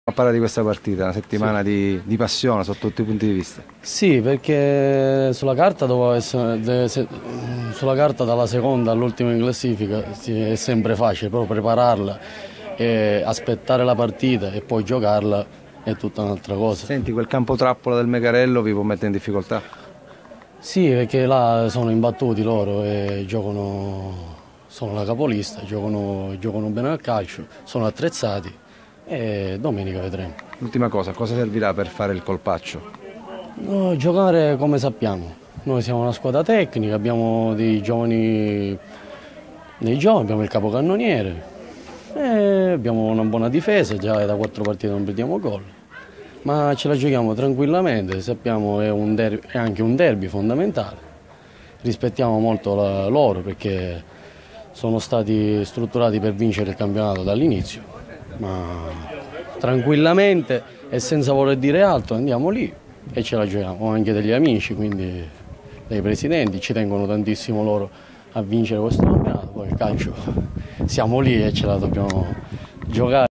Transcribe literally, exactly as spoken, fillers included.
A parlare di questa partita, una settimana sì. di, di passione sotto tutti i punti di vista. Sì, perché sulla carta, doveva essere, sulla carta dalla seconda all'ultima in classifica è sempre facile, però prepararla e aspettare la partita e poi giocarla è tutta un'altra cosa. Senti, quel campo trappola del Megarello vi può mettere in difficoltà? Sì, perché là sono imbattuti loro e giocano, sono la capolista, giocano, giocano bene al calcio, sono attrezzati. E domenica vedremo. L'ultima cosa, cosa servirà per fare il colpaccio? No, giocare come sappiamo. Noi siamo una squadra tecnica, abbiamo dei giovani, dei giovani, abbiamo il capocannoniere, e abbiamo una buona difesa, già da quattro partite non perdiamo gol. Ma ce la giochiamo tranquillamente, sappiamo che è, un derby, è anche un derby fondamentale. Rispettiamo molto la, loro perché sono stati strutturati per vincere il campionato dall'inizio. Ma tranquillamente e senza voler dire altro andiamo lì e ce la giochiamo. Ho anche degli amici, quindi dei presidenti, ci tengono tantissimo loro a vincere questo campionato, poi il calcio siamo lì e ce la dobbiamo giocare.